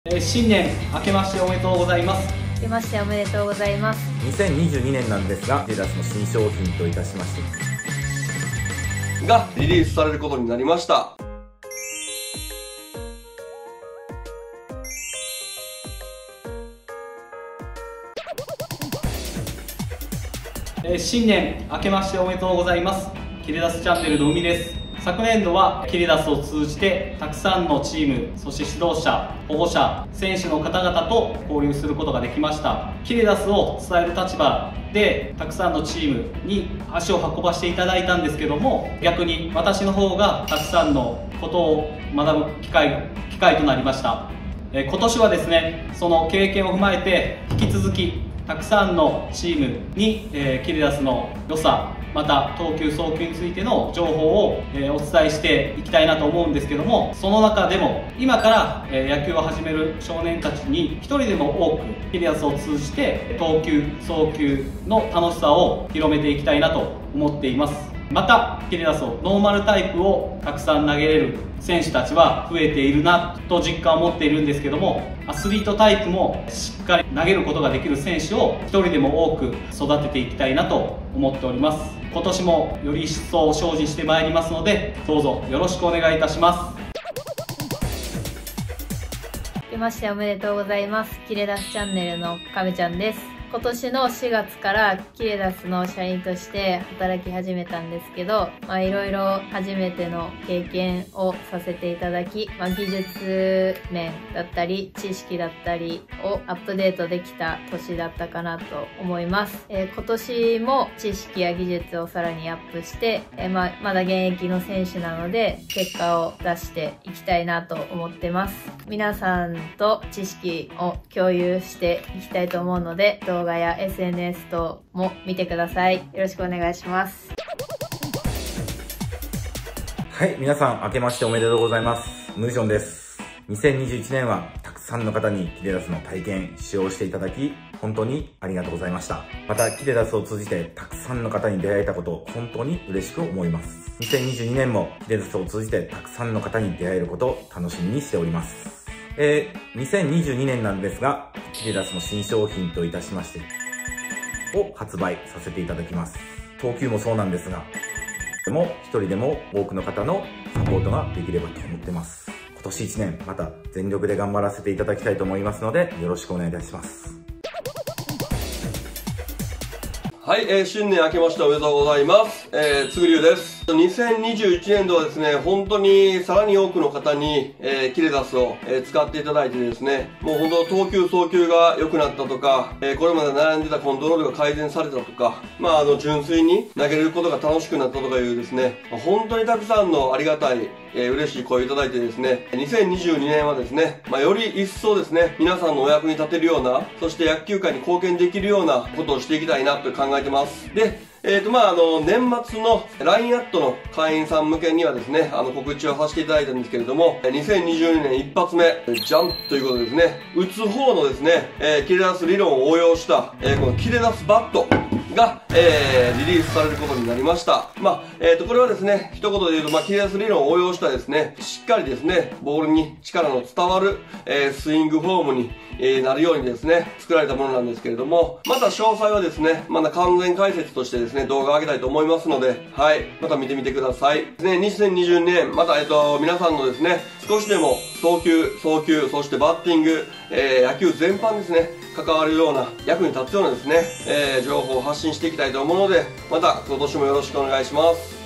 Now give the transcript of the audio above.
新年明けましておめでとうございます。 明けましておめでとうございます。 2022年なんですが、キレダスの新商品といたしましてがリリースされることになりました。 新年明けましておめでとうございます。キレダスチャンネルの海です。昨年度はキレダスを通じてたくさんのチーム、そして指導者、保護者、選手の方々と交流することができました。キレダスを伝える立場でたくさんのチームに足を運ばせていただいたんですけども、逆に私の方がたくさんのことを学ぶ機会となりました。今年はですね、その経験を踏まえて引き続きたくさんのチームに、キレダスの良さ、また投球送球についての情報を、お伝えしていきたいなと思うんですけども、その中でも今から、野球を始める少年たちに一人でも多くキレダスを通じて投球送球の楽しさを広めていきたいなと思っています。またキレダスをノーマルタイプをたくさん投げれる選手たちは増えているなと実感を持っているんですけども、アスリートタイプもしっかり投げることができる選手を一人でも多く育てていきたいなと思っております。今年もより一層精進してまいりますので、どうぞよろしくお願いいたします。 明けましておめでとうございます。キレダスチャンネルの亀ちゃんです。今年の4月からキレダスの社員として働き始めたんですけど、いろいろ初めての経験をさせていただき、技術面だったり知識だったりをアップデートできた年だったかなと思います。今年も知識や技術をさらにアップして、まだ現役の選手なので結果を出していきたいなと思ってます。皆さんと知識を共有していきたいと思うので、動画や SNS 等も見てください。よろしくお願いします。 はい、皆さん明けましておめでとうございます。ムージョンです。2021年はたくさんの方にキレダスの体験、使用していただき、本当にありがとうございました。また、キレダスを通じてたくさんの方に出会えたこと、本当に嬉しく思います。2022年もキレダスを通じてたくさんの方に出会えることを楽しみにしております。2022年なんですが、キレダスの新商品といたしまして、を発売させていただきます。投球もそうなんですが、でも一人でも多くの方のサポートができればと思ってます。今年1年また全力で頑張らせていただきたいと思いますので、よろしくお願いいたします。 はい、新年明けましておめでとうございます。つぐりゅうです。2021年度はですね、本当にさらに多くの方に、キレダスを、使っていただいてですね、もう本当投球送球が良くなったとか、これまで悩んでたコントロールが改善されたとか、純粋に投げれることが楽しくなったとかいうですね、本当にたくさんのありがたい、嬉しい声をいただいてですね、2022年はですね、より一層ですね、皆さんのお役に立てるような、そして野球界に貢献できるようなことをしていきたいなと考えてます。で、年末の LINE アットの会員さん向けにはですね、告知をさせていただいたんですけれども、2022年一発目、ジャンプということでですね、打つ方のですね、キレダス理論を応用した、このキレダスバットが、リリースされることになりました。これはですね、一言で言うと、キレダス理論を応用したですね、しっかりですね、ボールに力の伝わる、スイングフォームに、なるようにですね、作られたものなんですけれども、また詳細はですね、まだ完全解説としてですね、動画を上げたいと思いますので、はい、また見てみてください。2022年、また皆さんのですね、少しでも投球、送球、そしてバッティング、野球全般ですね、関わるような、役に立つようなですね、情報を発信していきたいと思うので、また今年もよろしくお願いします。